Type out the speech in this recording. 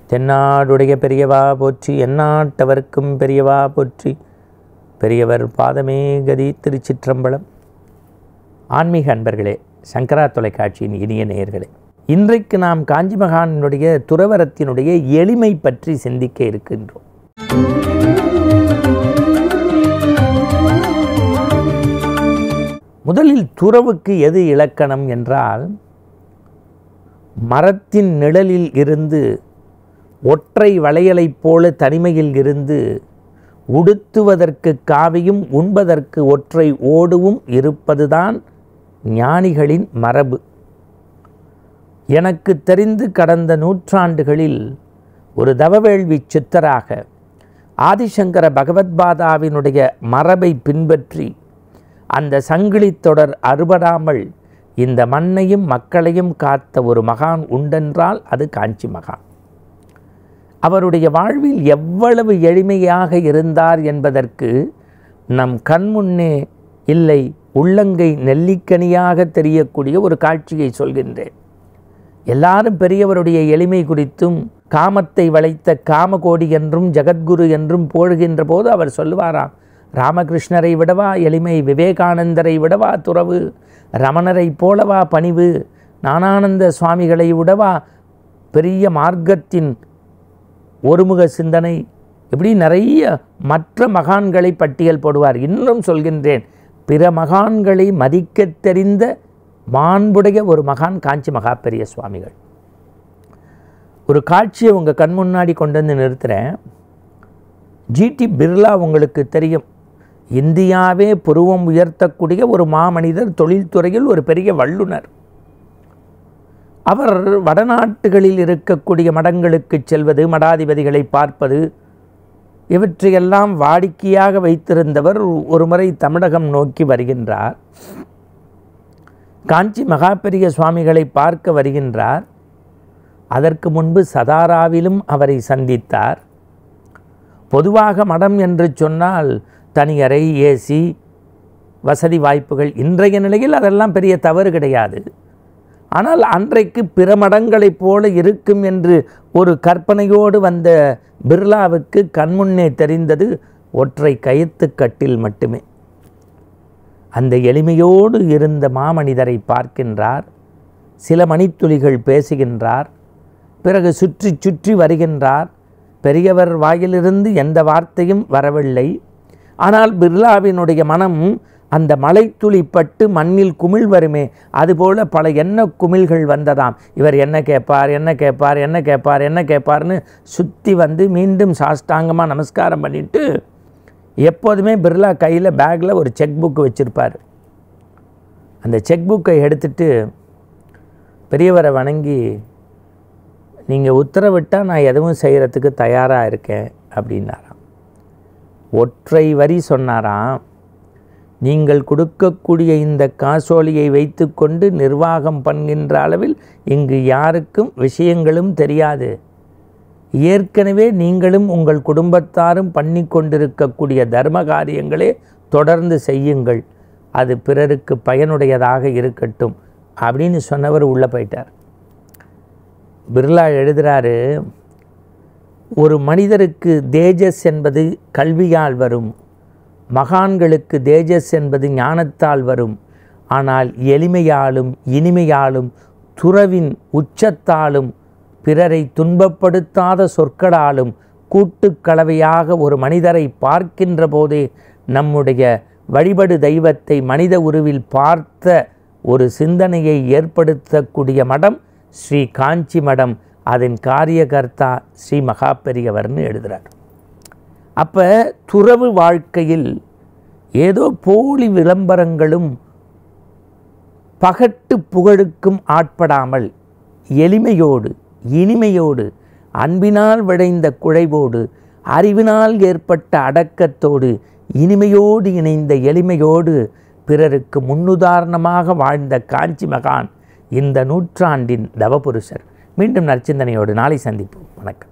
தென்னாடுடைய பெரியவா போற்றி, எந்நாட்டவர்க்கும் பெரியவா போற்றி. பெரியவர் பாதமே கதி. திருச்சிற்றம்பலம். ஆன்மீக அன்பர்களே, சங்கரா தொலைக்காட்சியின் இனிய நேயர்களே, இன்றைக்கு நாம் காஞ்சி மகானுடைய துறவரத்தினுடைய எளிமை பற்றி சிந்திக்க இருக்கின்றோம். முதலில் துறவுக்கு எது இலக்கணம் என்றால், மரத்தின் நிழலில் இருந்து ஒற்றை வளையலைப் போல தனிமையில் இருந்து உடுத்துவதற்கு காவியும் உண்பதற்கு ஒற்றை ஓடுவும் இருப்பதுதான் ஞானிகளின் மரபு. எனக்கு தெரிந்து கடந்த நூற்றாண்டுகளில் ஒரு தவவேள்வி சித்தராக ஆதிசங்கர பகவத்பாதாவினுடைய மரபை பின்பற்றி அந்த சங்கிலி தொடர் அறுபடாமல் இந்த மண்ணையும் மக்களையும் காத்த ஒரு மகான் உண்டென்றால் அது காஞ்சி மகான். அவருடைய வாழ்வில் எவ்வளவு எளிமையாக இருந்தார் என்பதற்கு நம் கண்முன்னே இல்லை உள்ளங்கை நெல்லிக்கனியாக தெரியக்கூடிய ஒரு காட்சியை சொல்கின்றேன். எல்லாரும் பெரியவருடைய எளிமை குறித்தும் காமத்தை வளைத்த காமகோடி என்றும் ஜகத்குரு என்றும் போழுகின்ற போது அவர் சொல்லுவாராம், ராமகிருஷ்ணரை விடவா எளிமை, விவேகானந்தரை விடவா துறவு, ரமணரை போலவா பணிவு, ஞானானந்த சுவாமிகளை விடவா பெரிய மார்க்கத்தின் ஒருமுக சிந்தனை, இப்படி நிறைய மற்ற மகான்களை பட்டியல் போடுவார். இன்னும் சொல்கின்றேன், பிற மகான்களை மதிக்க தெரிந்த மாண்புடைய ஒரு மகான் காஞ்சி மகா பெரிய சுவாமிகள். ஒரு காட்சியை உங்கள் கண் முன்னாடி கொண்டு வந்து நிறுத்துகிறேன். ஜிடி பிர்லா உங்களுக்கு தெரியும், இந்தியாவே புருவம் உயர்த்தக்கூடிய ஒரு மாமனிதர், தொழில்துறையில் ஒரு பெரிய வல்லுனர். அவர் வடநாட்டுகளில் இருக்கக்கூடிய மடங்களுக்கு செல்வது, மடாதிபதிகளை பார்ப்பது, இவற்றையெல்லாம் வாடிக்கையாக வைத்திருந்தவர் ஒரு முறை தமிழகம் நோக்கி வருகின்றார். காஞ்சி மகா பெரிய சுவாமிகளை பார்க்க வருகின்றார். அதற்கு முன்பு சதாராவிலும் அவரை சந்தித்தார். பொதுவாக மடம் என்று சொன்னால் தனியறை, ஏசி, வசதி வாய்ப்புகள். இன்றைய நிலையில் அதெல்லாம் பெரிய தவறு கிடையாது. ஆனால் அன்றைக்கு பிற மடங்களைப் போல இருக்கும் என்று ஒரு கற்பனையோடு வந்த பிர்லாவுக்கு கண்முன்னே தெரிந்தது ஒற்றை கயிற்றுக்கட்டில் மட்டுமே. அந்த எளிமையோடு இருந்த மாமனிதரை பார்க்கின்றார். சில மணித்துளிகள் பேசுகின்றார். பிறகு சுற்றி சுற்றி வருகின்றார். பெரியவர் வாயிலிருந்து எந்த வார்த்தையும் வரவில்லை. ஆனால் பிர்லாவினுடைய மனம் அந்த மலைத்துளி பட்டு மண்ணில் குமிழ் வருமே, அதுபோல பல எண்ண குமிழ்கள் வந்ததாம். இவர் என்ன கேட்பார், என்ன கேட்பார், என்ன கேட்பார், என்ன கேட்பார்னு சுற்றி வந்து மீண்டும் சாஷ்டாங்கமாக நமஸ்காரம் பண்ணிவிட்டு, எப்போதுமே பிர்லா கையில் பேக்கில் ஒரு செக் புக்கு வச்சுருப்பார். அந்த செக் புக்கை எடுத்துட்டு பெரியவரை வணங்கி, நீங்கள் உத்தரவிட்டால் நான் எதுவும் செய்கிறதுக்கு தயாராக இருக்கேன் அப்படின்னாராம். ஒற்றை வரி சொன்னாராம், நீங்கள் கொடுக்கக்கூடிய இந்த காசோலியை வைத்து கொண்டு நிர்வாகம் பண்ணுகின்ற அளவில் இங்கு யாருக்கும் விஷயங்களும் தெரியாது. ஏற்கனவே நீங்களும் உங்கள் குடும்பத்தாரும் பண்ணி கொண்டிருக்கக்கூடிய தர்ம காரியங்களே தொடர்ந்து செய்யுங்கள், அது பிறருக்கு பயனுடையதாக இருக்கட்டும் அப்படின்னு சொன்னவர் உள்ளே போயிட்டார். பிர்லா எழுதுகிறாரு, ஒரு மனிதருக்கு தேஜஸ் என்பது கல்வியால் வரும், மகான்களுக்கு தேஜஸ் என்பது ஞானத்தால் வரும். ஆனால் எளிமையாலும் இனிமையாலும் துறவின் உச்சத்தாலும் பிறரை துன்பப்படுத்தாத சொற்களாலும் கூட்டுக்கலவையாக ஒரு மனிதரை பார்க்கின்ற போதே நம்முடைய வழிபடு தெய்வத்தை மனித உருவில் பார்த்த ஒரு சிந்தனையை ஏற்படுத்தக்கூடிய மடம் ஸ்ரீ காஞ்சி மடம். அதன் காரியகர்த்தா ஸ்ரீ மகா பெரியவர்னு எழுதுகிறார். அப்போ துறவு வாழ்க்கையில் ஏதோ போலி விளம்பரங்களும் பகட்டு புகழுக்கும் ஆட்படாமல் எளிமையோடு இனிமையோடு அன்பினால் விளைந்த குழைவோடு அறிவினால் ஏற்பட்ட அடக்கத்தோடு இனிமையோடு இணைந்த எளிமையோடு பிறருக்கு முன்னுதாரணமாக வாழ்ந்த காஞ்சி மகான் இந்த நூற்றாண்டின் தவபுருஷர். மீண்டும் நற்சிந்தனையோடு நாளை சந்திப்போம். வணக்கம்.